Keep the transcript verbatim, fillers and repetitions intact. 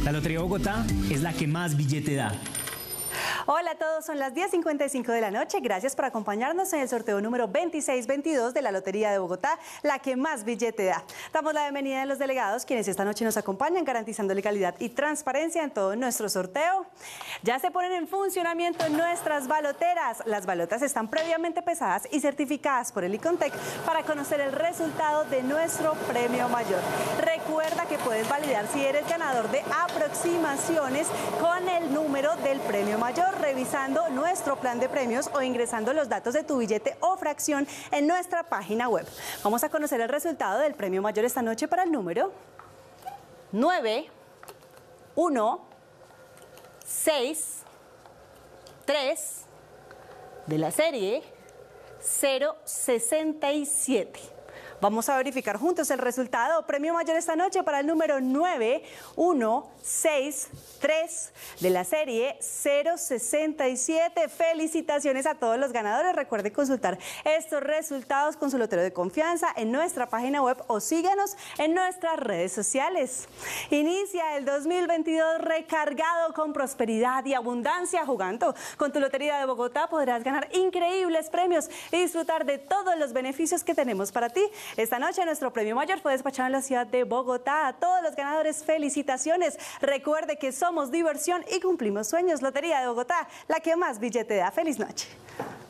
La Lotería de Bogotá es la que más billete da. Hola a todos, son las diez cincuenta y cinco de la noche. Gracias por acompañarnos en el sorteo número veintiséis veintidós de la Lotería de Bogotá, la que más billete da. Damos la bienvenida a los delegados, quienes esta noche nos acompañan, garantizando legalidad y transparencia en todo nuestro sorteo. Ya se ponen en funcionamiento nuestras baloteras. Las balotas están previamente pesadas y certificadas por el Icontec para conocer el resultado de nuestro premio mayor. Recuerda que puedes validar si eres ganador de aproximaciones con el número del premio mayor, revisando nuestro plan de premios o ingresando los datos de tu billete o fracción en nuestra página web. Vamos a conocer el resultado del premio mayor esta noche para el número nueve uno seis tres de la serie cero sesenta y siete. Vamos a verificar juntos el resultado. Premio mayor esta noche para el número nueve uno seis tres de la serie cero sesenta y siete. Felicitaciones a todos los ganadores. Recuerde consultar estos resultados con su lotero de confianza en nuestra página web o síganos en nuestras redes sociales. Inicia el dos mil veintidós recargado con prosperidad y abundancia jugando. Con tu Lotería de Bogotá podrás ganar increíbles premios y disfrutar de todos los beneficios que tenemos para ti. Esta noche nuestro premio mayor fue despachado en la ciudad de Bogotá. A todos los ganadores, felicitaciones. Recuerde que somos diversión y cumplimos sueños. Lotería de Bogotá, la que más billete da. Feliz noche.